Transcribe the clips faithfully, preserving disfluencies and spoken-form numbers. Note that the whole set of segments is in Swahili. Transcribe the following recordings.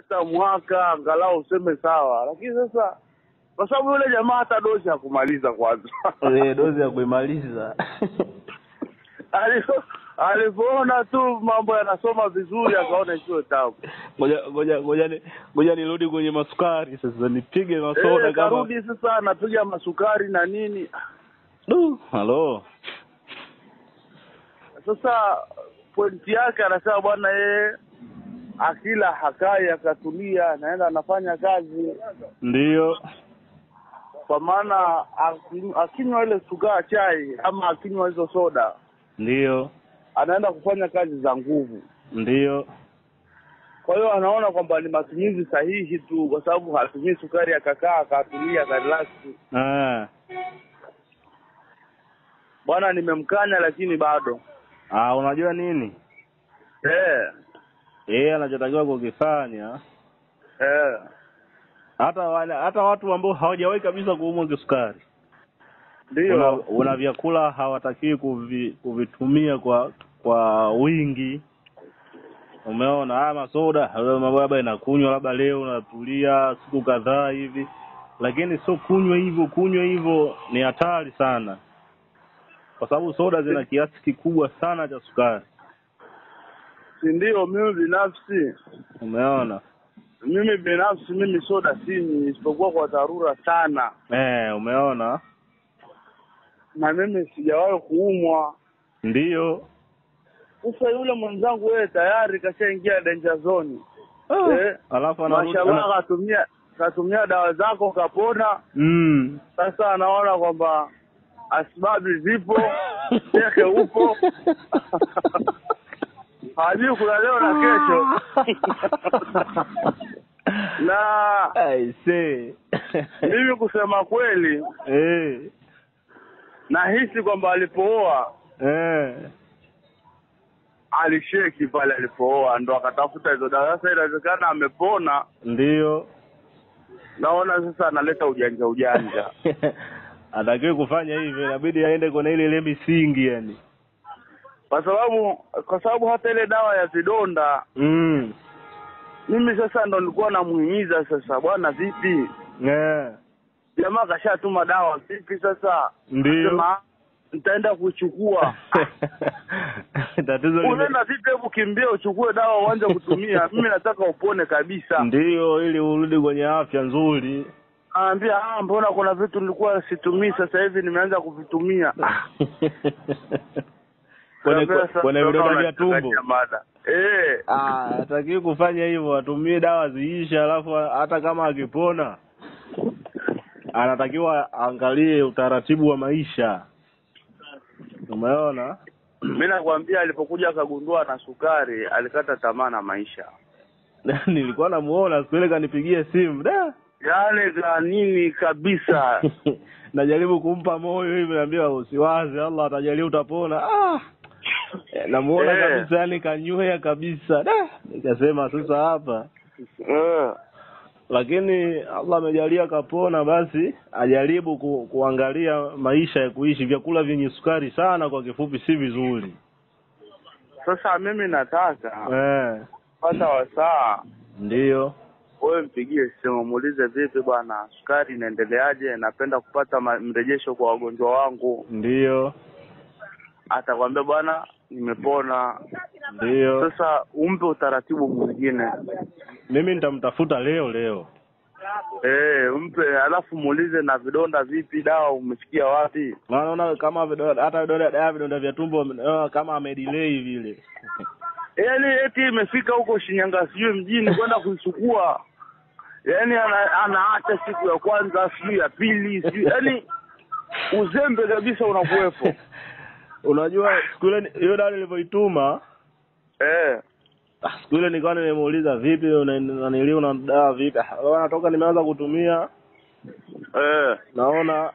hata mwaka angalau useme sawa. Lakini sasa kwa sababu yule jamaa hata dozi ya kumaliza kwanza. Eh, dozi ya kuimaliza. Alipo alipoona tu mambo yanasoma vizuri akaona sio tabu. Ngoja ngoja ngoja ngoja nirudi kwenye masukari sasa, nipige masoda e, kama. Karudi sasa napiga masukari na nini. Du, halo. Sasa pointi yake anasema bwana yeye akila hakai akatulia naenda anafanya kazi. Ndio. Kwa maana akinywa ile sukari chai ama akinywa hizo soda. Ndio. Anaenda kufanya kazi za nguvu. Ndio. Kwa hiyo anaona kwamba ni matumizi sahihi tu kwa sababu hatumii sukari akakaa akatulia akarelax. Ah. Bwana nimemkanya lakini bado. Ah, unajua nini? Eh. Eh, anachotakiwa kukifanya. Eh. Hata wale hata watu ambao hawajawahi kabisa kuumwa kisukari. Ndio. Una, una vyakula hawatakiwi kuvi, kuvitumia kwa kwa wingi. Umeona haya masoda, mambo labda inakunywa labda leo unatulia siku kadhaa hivi. Lakini sio kunywa hivyo, kunywa hivyo ni hatari sana. Kwa sababu soda zina kiasi kikubwa sana cha sukari. Si ndio mimi binafsi. Umeona? Mimi binafsi mimi soda sinywi isipokuwa kwa dharura sana. Eh, umeona? Na mimi sijawahi kuumwa. Ndio. Sasa yule mwenzangu wewe tayari kashaingia danger zone. Oh, eh, alafu anarudi mashallah katumia katumia dawa zako kapona. Mm. Sasa anaona kwamba asbabu zipo, shekhe upo. Hadi kuna leo na kesho. Na I see. Mimi kusema kweli, eh, nahisi kwamba alipooa eh alisheki pale alipooa ndo akatafuta hizo dawa. Sasa inawezekana amepona. Ndio. Naona sasa analeta ujanja ujanja. Atakiwe kufanya hivyo, inabidi aende kwenye ile ile misingi yani. Kwa sababu kwa sababu hata ile dawa ya vidonda mm. mimi sasa ndo nilikuwa namuhimiza sasa bwana vipi? Yeah. Jamaa kashatuma dawa vipi sasa? Ndio. Nitaenda kuchukua. Tatizo ni unaenda vipi hebu kimbia uchukue dawa uanze kutumia. Mimi nataka upone kabisa. Ndio, ili urudi kwenye afya nzuri. Anambia ah mbona kuna vitu nilikuwa situmii sasa hivi nimeanza kuvitumia. Kwenye kwenye vidonda vya tumbo. Eh, ah atakiwa kufanya hivyo, atumie dawa ziisha, alafu hata kama akipona anatakiwa angalie utaratibu wa maisha. Umeona? Mimi nakwambia alipokuja akagundua na sukari, alikata tamaa na maisha. Nilikuwa namuona siku ile kanipigia simu. Da. Yaani za nini kabisa. Najaribu kumpa moyo hivi, naambia usiwaze, Allah atajalia utapona. Ah. Namuona eh, kabisa yani kanywea kabisa. Da. Nikasema sasa hapa. Eh. Lakini Allah amejalia kapona, basi ajaribu ku, kuangalia maisha ya kuishi. Vyakula vyenye sukari sana kwa kifupi si vizuri. Sasa mimi nataka eh pata wasaa. Ndio. Wewe mpigie simu muulize vipi bwana sukari inaendeleaje, napenda kupata mrejesho kwa wagonjwa wangu. Ndio. Atakwambia bwana nimepona. Ndio. Sasa umpe utaratibu mwingine. Mimi nitamtafuta leo leo. Eh, umpe alafu muulize na vidonda vipi, dawa umefikia wapi? Naona kama vidonda hata vidonda dawa vidonda vya tumbo kama amedelay vile. Yaani eti imefika huko Shinyanga sijui mjini kwenda kuichukua. Yaani ana, anaacha siku ya kwanza, siku ya pili, siku yaani uzembe kabisa unakuwepo. Unajua siku ile hiyo dawa nilivyoituma eh siku ile nilikuwa nimemuuliza vipi unaniliu na dawa vipi? Wanatoka nimeanza kutumia eh naona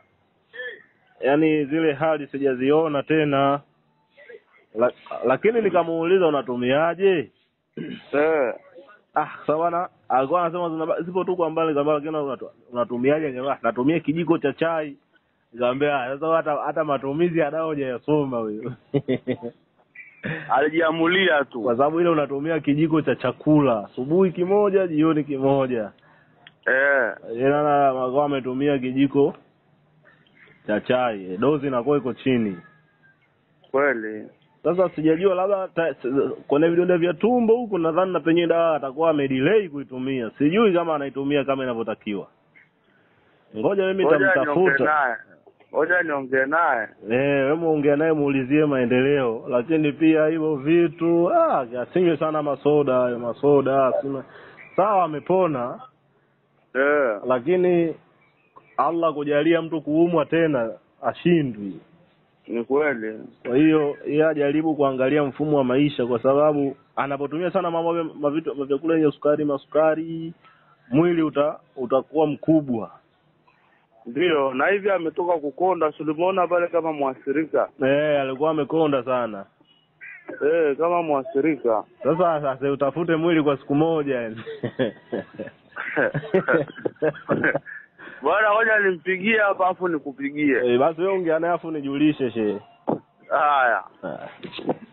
yani zile hali sijaziona tena. La, lakini nikamuuliza unatumiaje? Eh ah sawa, alikuwa anasema zipo tu kwa mbali kama, lakini unatumiaje? Jamaa natumia kijiko cha chai. Nikamwambia sasa hata hata matumizi ya dawa hujayasoma wewe. alijiamulia tu. Kwa sababu ile unatumia kijiko cha chakula, asubuhi kimoja, jioni kimoja. Eh. Yeye na wao ametumia kijiko cha chai, dozi inakuwa iko chini. Kweli. Sasa sijajua labda kwenye vidonda vya tumbo huko nadhani na penye dawa atakuwa amedelay kuitumia. Sijui kama anaitumia kama inavyotakiwa. Ngoja mimi nitamtafuta. Ngoja niongee naye. Eh, wewe muongee naye muulizie maendeleo, lakini pia hivyo vitu ah asinywe sana masoda, hayo masoda sima. Sawa amepona. Eh, lakini Allah kujalia mtu kuumwa tena ashindwi. Ni kweli. Kwa hiyo yeye ajaribu kuangalia mfumo wa maisha, kwa sababu anapotumia sana mambo mavitu vyakula yenye sukari, masukari, mwili uta, utakuwa mkubwa. Ndio, na hivi ametoka kukonda, tulimuona pale kama muathirika. Eh, alikuwa amekonda sana. Eh, kama muathirika. Sasa sasa utafute mwili kwa siku moja yani. Bwana ngoja nimpigie hapa afu nikupigie. Eh, basi wewe ongea naye afu nijulishe shehe. Haya. Haya.